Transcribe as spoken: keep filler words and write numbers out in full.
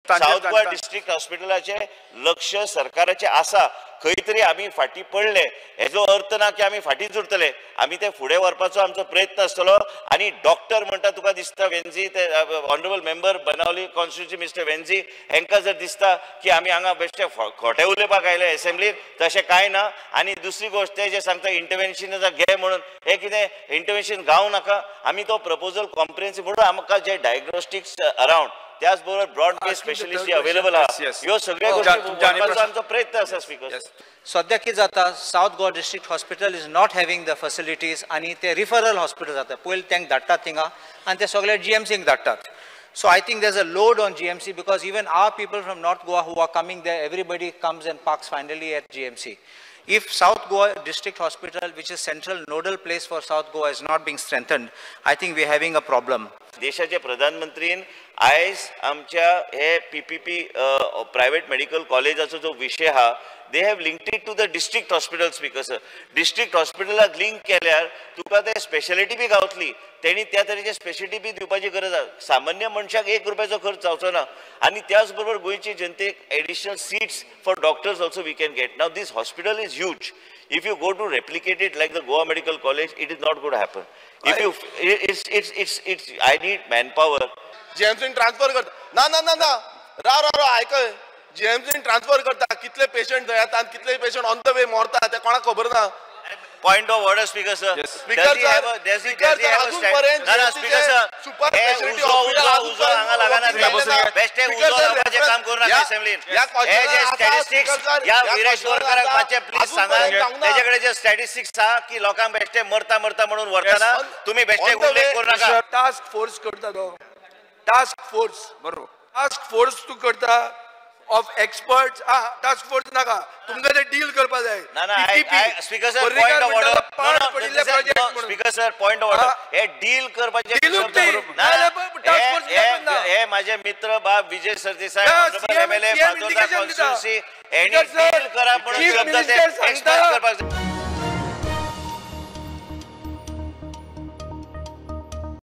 South Goa district हॉस्पिटलाचे लक्ष सरकाराचे आसा खंय तरी आमी फाटी पडले हेजो अर्थ ना की आमी फाटीच उरतले आमी ते फुडें व्हरपाचो आमचो प्रयत्न आसतलो आनी डॉक्टर म्हणटा तुका दिसता वेंझी ते honourable member Benaulim constituency mister Venzy हेंकां जर दिसता की आमी हांगा बेश्टे खोटे उलोवपाक आयले असेंब्लीत तशें कांय ना आनी दुसरी गोश्ट ते जे सांगता इंटरव्हेन्शन घे म्हणून हे कितें इंटरव्हेन्शन गावं नाका आमी तो प्रपोजल कॉम्प्रिहेन्सिव म्हणून आमकां जे डायग्नोस्टिक्स अराउंड त्याच बरोबर ब्रॉड बेस स्पेशलिस्ट अवेलेबल आहा ह्यो सगळ्यो गोष्टी आमचो प्रयत्न आसा स्पीकर सध्या कितें जाता south Goa district hospital is not having the facilities आनी ते रिफरल हॉस्पिटल जाता पयलीं तांकां धाडटात थिंगा आनी ते सगळे जीएमसीक धाडटात. So I think there's a load on G M C because even our people from North Goa who are coming there, everybody comes and parks finally at G M C. If South Goa District Hospital, which is central nodal place for South Goa, is not being strengthened, I think we're having a problem. देशाचे प्रधानमंत्रीन आयज आमच्या हे PPP private medical कॉलेजाचो जो विषय हा they have linked it to the district hospitals because district hospitalaक link केल्यार तुका ते स्पेशलिटी बी गावतली तेणी त्या तरेची स्पेशलिटी बी दिवपाची गरज आसा सामान्य मनशाक एक रुपयाचो खर्च जावचो ना आनी त्याच बरोबर गोंयची जनतेक additional seats for doctors also we can get now this hospital is huge if you go to replicate it like the Goa Medical College it is not going to happen if I, you it's it's it's it's I need manpower G M C transfer करता ना ना ना ना रा रा रा ऐकय G M C transfer करता कितले पेशंट थंय येतात कितले पेशंट ऑन द वे मरता ते कोणाक खबर ना point of order speaker sir yes. speaker sir does he does he have a stand no no speaker sir super specialty hospital uzo hanga lagana best uzo lagache काम करू नका assembly हे जे statistics या विरेश बोरकराक माचे प्लीज सांगा त्याच्याकडे जे statistics सा की लोकांक बेश्टे मरता मरता म्हणून वरताना तुम्ही बेश्टे उल्लेख करू नका टास्क फोर्स करता तो टास्क फोर्स बरोबर टास्क फोर्स तू करता of experts ah task force naga tumga te deal karpa jay na na I, I speaker sir point of order no, no, speaker sir point of order हे deal करपाचे शब्द ना task force हे माझे मित्र बाप Vijai Sardesai MLA Fatorda constituency any deal करा म्हणून शब्द ते एक्सपर्ट करपाक